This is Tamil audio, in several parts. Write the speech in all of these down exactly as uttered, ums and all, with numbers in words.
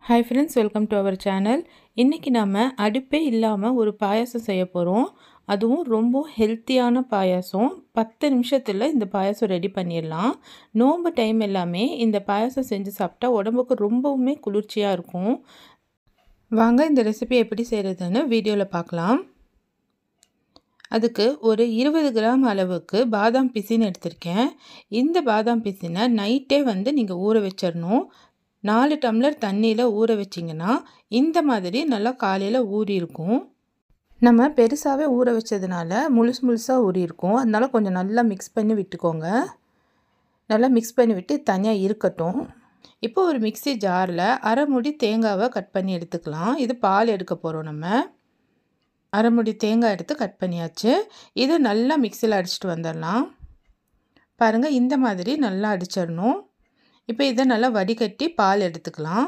Hi friends, welcome to our channel. இன்னைக்கு நாம அடுப்பே இல்லாம ஒரு பாயாசம் செய்ய போறோம். அதுவும் ரொம்ப ஹெல்த்தியான பாயாசம். பத்து நிமிஷத்துல இந்த பாயாசம் ரெடி பண்ணிடலாம். நோன்பு டைம் எல்லாமே இந்த பாயாசம் செஞ்சு சாப்பிட்டா உடம்புக்கு ரொம்பவுமே குளிர்ச்சியா இருக்கும். வாங்க இந்த ரெசிபி எப்படி செய்யறதுன்னு வீடியோல பார்க்கலாம். அதுக்கு ஒரு இருபது கிராம் அளவுக்கு பாதாம் பிசின் எடுத்திருக்கேன். இந்த பாதாம் பிசினை நைட்டே வந்து நீங்க ஊற வச்சிரணும். நாலு டம்ளர் தண்ணியில் ஊற வச்சிங்கன்னா இந்த மாதிரி நல்லா காலையில் ஊறி இருக்கும். நம்ம பெருசாகவே ஊற வச்சதுனால முழுசு முழுசாக ஊறி இருக்கும். அதனால கொஞ்சம் நல்லா மிக்ஸ் பண்ணி விட்டுக்கோங்க. நல்லா மிக்ஸ் பண்ணி விட்டு தனியாக இருக்கட்டும். இப்போ ஒரு மிக்சி ஜாரில் அரை மூடி தேங்காவை கட் பண்ணி எடுத்துக்கலாம். இது பால் எடுக்க போகிறோம். நம்ம அரை மூடி தேங்காய் எடுத்து கட் பண்ணியாச்சு. இதை நல்லா மிக்சியில் அடிச்சுட்டு வந்துடலாம். பாருங்கள், இந்த மாதிரி நல்லா அடிச்சிடணும். இப்போ இதை நல்லா வடிகட்டி பால் எடுத்துக்கலாம்.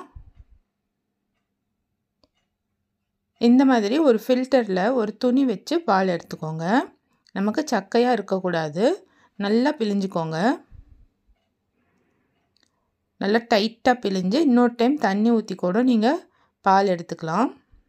இந்த மாதிரி ஒரு ஃபில்டரில் ஒரு துணி வச்சு பால் எடுத்துக்கோங்க. நமக்கு சக்கையாக இருக்கக்கூடாது. நல்லா பிழிஞ்சிக்கோங்க. நல்லா டைட்டாக பிழிஞ்சு இன்னொரு டைம் தண்ணி ஊற்றி கூட நீங்கள் பால் எடுத்துக்கலாம்.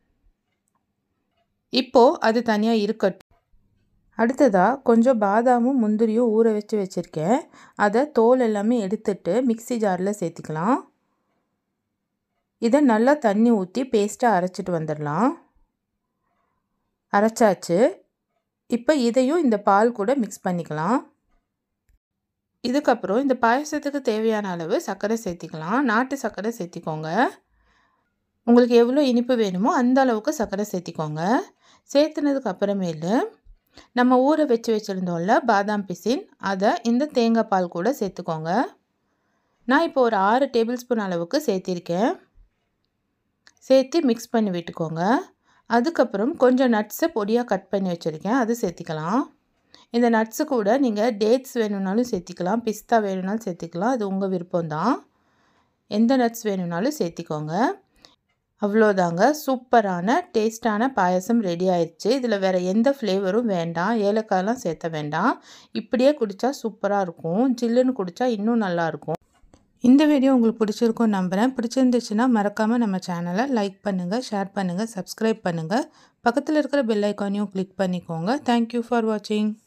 இப்போது அது தனியாக இருக்கட்டும். அடுத்ததாக கொஞ்சம் பாதாமும் முந்திரியும் ஊற வச்சு வச்சுருக்கேன். அதை தோல் எல்லாமே எடுத்துட்டு மிக்சி ஜாரில் சேர்த்திக்கலாம். இதை நல்லா தண்ணி ஊற்றி பேஸ்ட்டாக அரைச்சிட்டு வந்துடலாம். அரைச்சாச்சு. இப்போ இதையும் இந்த பால் கூட மிக்ஸ் பண்ணிக்கலாம். இதுக்கப்புறம் இந்த பாயசத்துக்கு தேவையான அளவு சர்க்கரை சேர்த்திக்கலாம். நாட்டு சர்க்கரை சேர்த்திக்கோங்க. உங்களுக்கு எவ்வளோ இனிப்பு வேணுமோ அந்த அளவுக்கு சர்க்கரை சேர்த்திக்கோங்க. சேர்த்துனதுக்கு அப்புறமேலு நம்ம ஊற வச்சு வச்சுருந்தோம்ல பாதாம் பிசின், அதை இந்த தேங்காய் பால் கூட சேர்த்துக்கோங்க. நான் இப்போ ஒரு ஆறு டேபிள் ஸ்பூன் அளவுக்கு சேர்த்திருக்கேன். சேர்த்து மிக்ஸ் பண்ணி விட்டுக்கோங்க. அதுக்கப்புறம் கொஞ்சம் நட்ஸை பொடியாக கட் பண்ணி வச்சுருக்கேன், அது சேர்த்திக்கலாம். இந்த நட்ஸு கூட நீங்கள் டேட்ஸ் வேணும்னாலும் சேர்த்திக்கலாம், பிஸ்தா வேணும்னாலும் சேர்த்திக்கலாம். அது உங்கள் விருப்பம்தான். எந்த நட்ஸ் வேணும்னாலும் சேர்த்திக்கோங்க. அவ்வளோதாங்க, சூப்பரான டேஸ்டான பாயசம் ரெடி ஆயிடுச்சு. இதில் வேறு எந்த ஃப்ளேவரும் வேண்டாம், ஏலக்காயெல்லாம் சேர்த்த வேண்டாம். இப்படியே குடித்தா சூப்பராக இருக்கும். ஜில்லுன்னு குடித்தா இன்னும் நல்லாயிருக்கும். இந்த வீடியோ உங்களுக்கு பிடிச்சிருக்கும் நம்புகிறேன். பிடிச்சிருந்துச்சுன்னா மறக்காமல் நம்ம சேனலை லைக் பண்ணுங்கள், ஷேர் பண்ணுங்கள், சப்ஸ்கிரைப் பண்ணுங்கள். பக்கத்தில் இருக்கிற பெல் ஐக்கானையும் கிளிக் பண்ணிக்கோங்க. தேங்க்யூ ஃபார் வாட்சிங்.